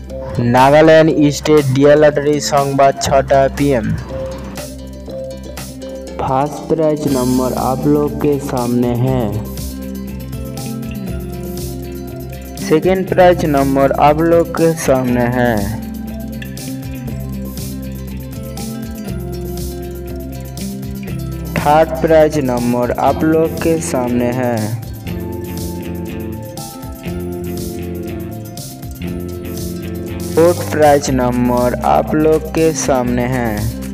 Nagaland state dear lottery संवाद 6टा PM। First prize number आप लोग के सामने है। सेकेंड प्राइज नंबर आप लोग के सामने है। थर्ड प्राइज नंबर आप लोग के सामने है। फोर्थ प्राइज नंबर आप लोग के सामने है।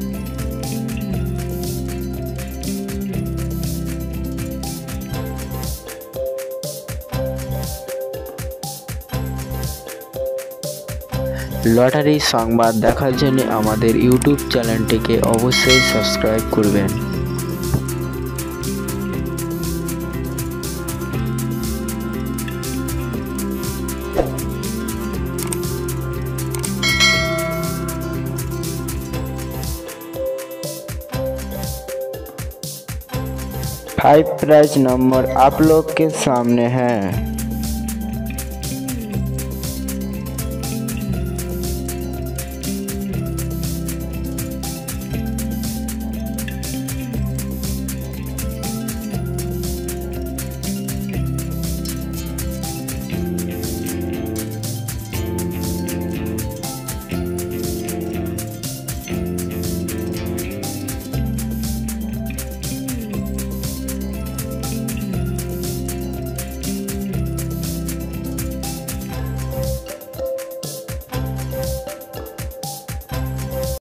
লটারি সংবাদ দেখার জন্য আমাদের ইউটিউব চ্যানেলটিকে অবশ্যই সাবস্ক্রাইব করবেন। फाइव प्राइज नंबर आप लोग के सामने है।